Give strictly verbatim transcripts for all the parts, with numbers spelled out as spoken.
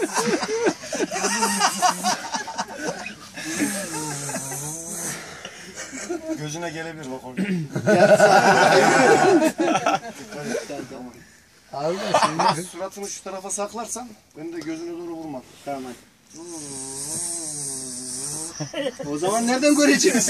Gözüne gelebilir bak orada. Abi şimdi suratını şu tarafa saklarsan ben de gözüne doğru vurmam. Tamam hadi. O zaman nereden göreceğiz?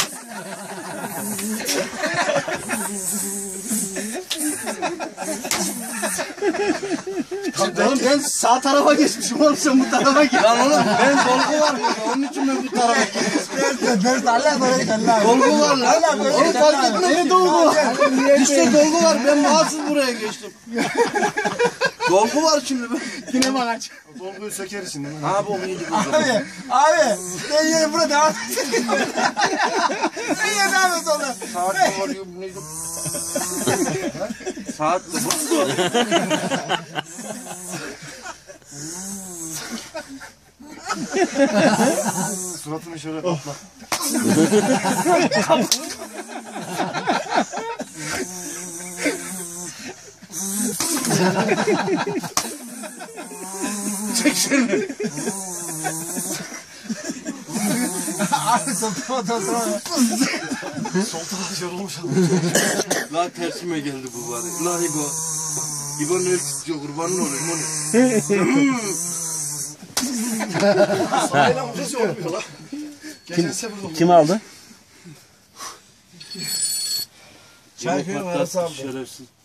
Oğlum ben sağ tarafa geçmişim oğlum sen bu tarafa git. Lan oğlum ben dolgu var burada onun için ben bu tarafa geçmişim. Dolgu var lan. Oğlum fark etmez ne dolgu? İşte dolgu var ben mahsus buraya geçtim. Dolgu var şimdi ben. Yine bak aç. Dolguyu söker şimdi. Abi o iyiydi bu zaman. Abi, abi ben yine burada devam edeyim. Ben yine devam et sonra. Saat mi var diyor bu neydi? Saat mi? Suratını şöyle kapla. Çek şunu. Abi soltama soltama. Sol taraf yorulmuş adam. La tersime geldi bu bari. La İbo. İbo'nun ölçüsü diyor kurbanın olayım onu. Sahayla mutlusu olmuyor la. Kim, kim aldı? Çay koyun arası aldı. Şerefsiz.